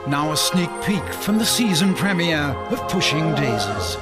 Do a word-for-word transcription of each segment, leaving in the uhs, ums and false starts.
Now a sneak peek from the season premiere of Pushing Daisies.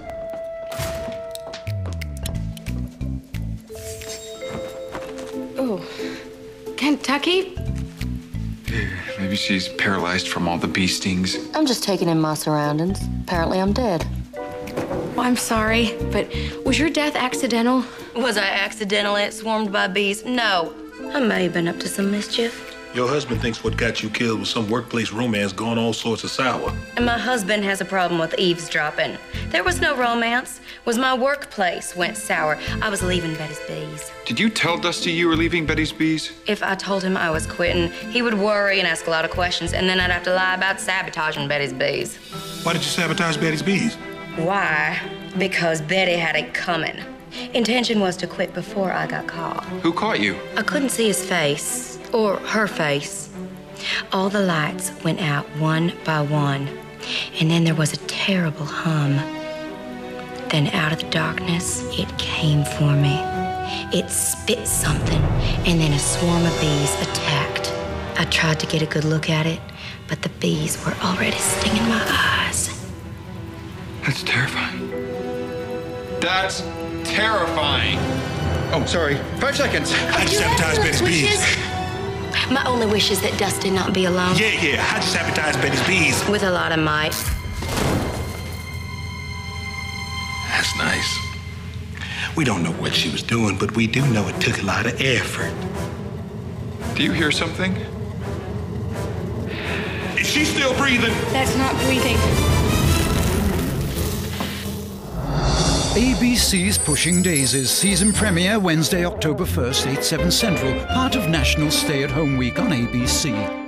Oh, Kentucky? Maybe she's paralyzed from all the bee stings. I'm just taking in my surroundings. Apparently I'm dead. Well, I'm sorry, but was your death accidental? Was I accidentally swarmed by bees? No. I may have been up to some mischief. Your husband thinks what got you killed was some workplace romance gone all sorts of sour. And my husband has a problem with eavesdropping. There was no romance. It was my workplace went sour. I was leaving Betty's bees. Did you tell Dusty you were leaving Betty's bees? If I told him I was quitting, he would worry and ask a lot of questions, and then I'd have to lie about sabotaging Betty's bees. Why did you sabotage Betty's bees? Why? Because Betty had it coming. Intention was to quit before I got caught. Who caught you? I couldn't see his face. Or her face. All the lights went out one by one, and then there was a terrible hum. Then out of the darkness, it came for me. It spit something, and then a swarm of bees attacked. I tried to get a good look at it, but the bees were already stinging my eyes. That's terrifying. That's terrifying. Oh, sorry. Five seconds. How'd you sabotage Betty's bees? My only wish is that Dusty not be alone. Yeah, yeah. How'd you sabotage Betty's bees? With a lot of might. That's nice. We don't know what she was doing, but we do know it took a lot of effort. Do you hear something? Is she still breathing? That's not breathing. A B C's Pushing Daisies, season premiere Wednesday, October first, eight, seven Central, part of National Stay-at-Home Week on A B C.